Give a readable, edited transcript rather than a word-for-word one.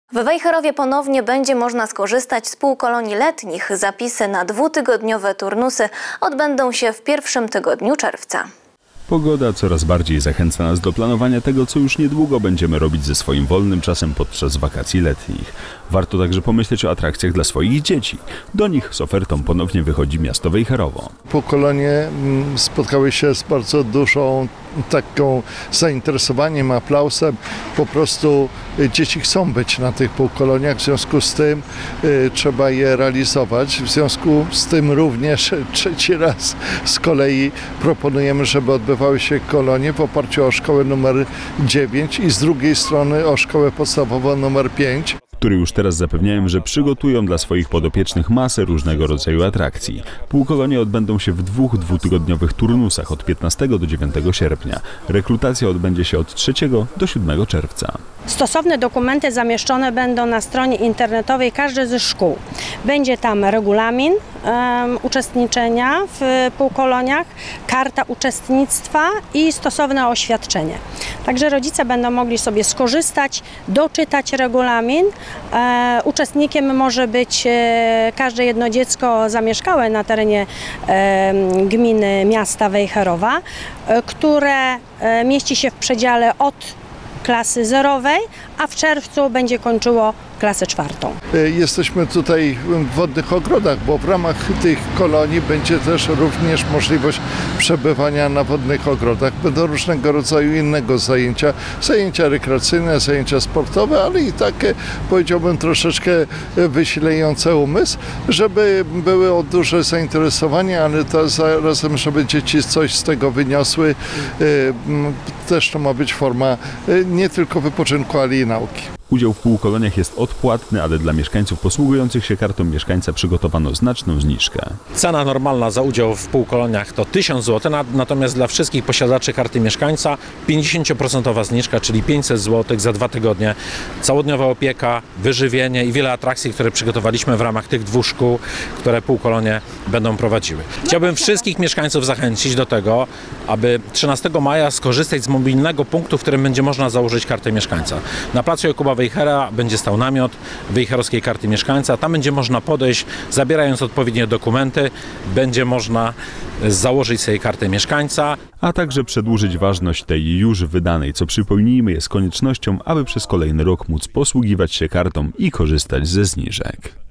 W Wejherowie ponownie będzie można skorzystać z półkolonii letnich. Zapisy na dwutygodniowe turnusy odbędą się w pierwszym tygodniu czerwca. Pogoda coraz bardziej zachęca nas do planowania tego, co już niedługo będziemy robić ze swoim wolnym czasem podczas wakacji letnich. Warto także pomyśleć o atrakcjach dla swoich dzieci. Do nich z ofertą ponownie wychodzi miasto Wejherowo. Półkolonie spotkały się z bardzo dużą taką zainteresowaniem, aplauzem. Po prostu dzieci chcą być na tych półkoloniach, w związku z tym trzeba je realizować. W związku z tym również trzeci raz z kolei proponujemy, żeby odbywały się kolonie w oparciu o szkołę numer 9 i z drugiej strony o szkołę podstawową numer 5. Które już teraz zapewniają, że przygotują dla swoich podopiecznych masę różnego rodzaju atrakcji. Półkolonie odbędą się w dwutygodniowych turnusach od 15 do 9 sierpnia. Rekrutacja odbędzie się od 3 do 7 czerwca. Stosowne dokumenty zamieszczone będą na stronie internetowej każdej ze szkół. Będzie tam regulamin uczestniczenia w półkoloniach, karta uczestnictwa i stosowne oświadczenie. Także rodzice będą mogli sobie skorzystać, doczytać regulamin. Uczestnikiem może być każde jedno dziecko zamieszkałe na terenie gminy miasta Wejherowa, które mieści się w przedziale od klasy zerowej, a w czerwcu będzie kończyło klasę 4. Jesteśmy tutaj w wodnych ogrodach, bo w ramach tych kolonii będzie też również możliwość przebywania na wodnych ogrodach. Będą różnego rodzaju innego zajęcia rekreacyjne, zajęcia sportowe, ale i takie, powiedziałbym, troszeczkę wysilające umysł, żeby było duże zainteresowanie, ale to zarazem, żeby dzieci coś z tego wyniosły. Też to ma być forma nie tylko wypoczynku, ale i nauki. Udział w półkoloniach jest odpłatny, ale dla mieszkańców posługujących się kartą mieszkańca przygotowano znaczną zniżkę. Cena normalna za udział w półkoloniach to 1000 zł, natomiast dla wszystkich posiadaczy karty mieszkańca 50% zniżka, czyli 500 zł za 2 tygodnie. Całodniowa opieka, wyżywienie i wiele atrakcji, które przygotowaliśmy w ramach tych 2 szkół, które półkolonie będą prowadziły. Chciałbym wszystkich mieszkańców zachęcić do tego, aby 13 maja skorzystać z mobilnego punktu, w którym będzie można założyć kartę mieszkańca. Na placu Jakuba Wejhera będzie stał namiot wejherowskiej karty mieszkańca. Tam będzie można podejść, zabierając odpowiednie dokumenty, będzie można założyć sobie kartę mieszkańca. A także przedłużyć ważność tej już wydanej, co przypomnijmy jest koniecznością, aby przez kolejny rok móc posługiwać się kartą i korzystać ze zniżek.